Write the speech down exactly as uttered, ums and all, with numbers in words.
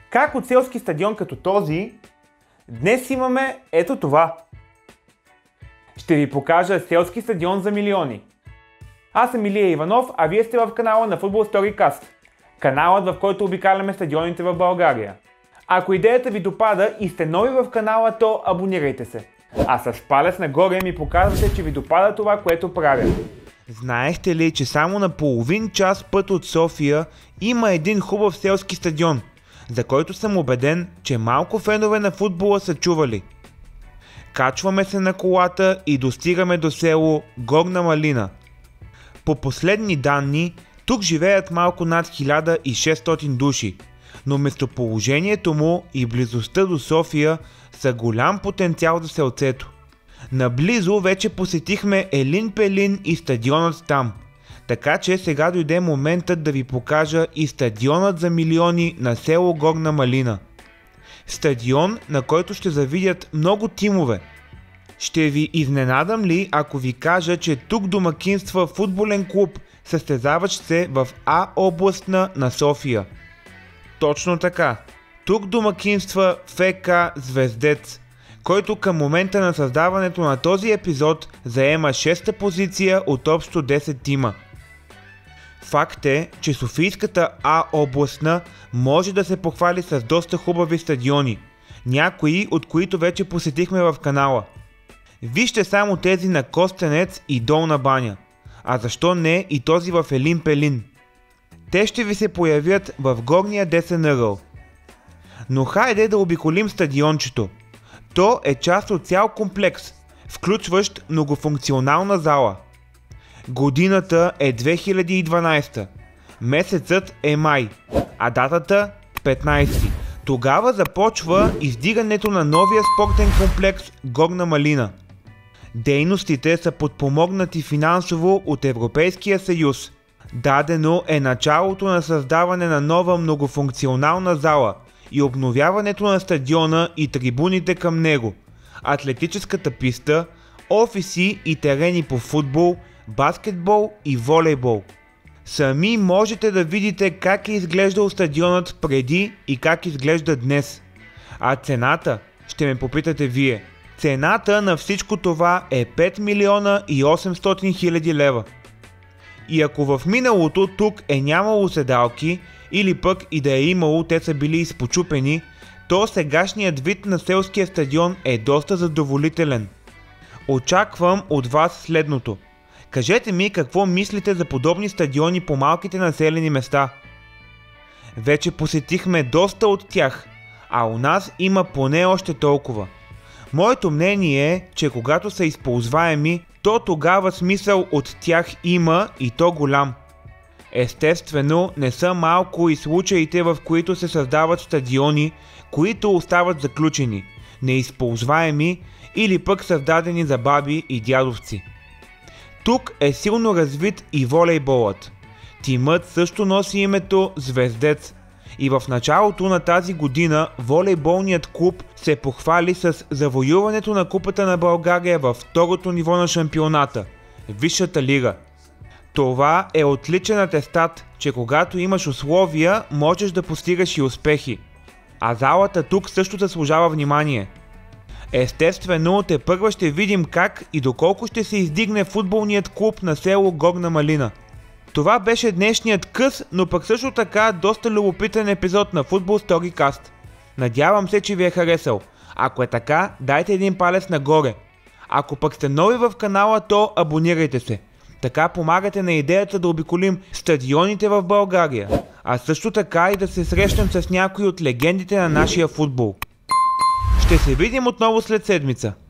Как от селски стадион като този, днес имаме ето това. Ще ви покажа селски стадион за милиони. Аз съм Илия Иванов, а вие сте в канала на Football Storycast. Каналът, в който обикаляме стадионите в България. Ако идеята ви допада и сте нови в канала, то абонирайте се. А с палец нагоре ми показвате, че ви допада това, което правя. Знаехте ли, че само на половин час път от София има един хубав селски стадион, за който съм убеден, че малко фенове на футбола са чували? Качваме се на колата и достигаме до село Горна Малина. По последни данни, тук живеят малко над хиляда и шестстотин души, но местоположението му и близостта до София са голям потенциал за селцето. Наблизо вече посетихме Елин Пелин и стадионът там, така че сега дойде моментът да ви покажа и стадионът за милиони на село Горна Малина. Стадион, на който ще завидят много тимове. Ще ви изненадам ли, ако ви кажа, че тук домакинства футболен клуб, състезаващ се в А областна на София? Точно така. Тук домакинства ФК Звездец, който към момента на създаването на този епизод заема шеста позиция от общо десет тима. Факт е, че Софийската А областна може да се похвали с доста хубави стадиони, някои от които вече посетихме в канала. Вижте само тези на Костенец и Долна баня, а защо не и този в Елин Пелин. Те ще ви се появят в горния десен ъгъл. Но хайде да обиколим стадиончето. То е част от цял комплекс, включващ многофункционална зала. Годината е две хиляди и дванадесета, месецът е май, а датата петнадесети. Тогава започва издигането на новия спортен комплекс Горна Малина. Дейностите са подпомогнати финансово от Европейския съюз. Дадено е началото на създаване на нова многофункционална зала и обновяването на стадиона и трибуните към него, атлетическата писта, офиси и терени по футбол, баскетбол и волейбол. Сами можете да видите как е изглеждал стадионът преди и как изглежда днес. А цената, ще ме попитате вие. Цената на всичко това е пет милиона и осемстотин хиляди лева. И ако в миналото тук е нямало седалки, или пък и да е имало, те са били изпочупени, то сегашният вид на селския стадион е доста задоволителен. Очаквам от вас следното. Кажете ми какво мислите за подобни стадиони по малките населени места. Вече посетихме доста от тях, а у нас има поне още толкова. Моето мнение е, че когато са използваеми, то тогава смисъл от тях има и то голям. Естествено, не са малко и случаите, в които се създават стадиони, които остават заключени, неизползваеми или пък създадени за баби и дядовци. Тук е силно развит и волейболът. Тимът също носи името Звездец и в началото на тази година волейболният клуб се похвали с завоюването на Купата на България във второто ниво на шампионата – Висшата лига. Това е отличен атестат, че когато имаш условия, можеш да постигаш и успехи. А залата тук също заслужава внимание. Естествено, тепърва ще видим как и доколко ще се издигне футболният клуб на село Горна Малина. Това беше днешният къс, но пък също така доста любопитен епизод на Football Storycast. Надявам се, че ви е харесал. Ако е така, дайте един палец нагоре. Ако пък сте нови в канала, то абонирайте се. Така помагате на идеята да обиколим стадионите в България, а също така и да се срещнем с някои от легендите на нашия футбол. Ще се видим отново след седмица.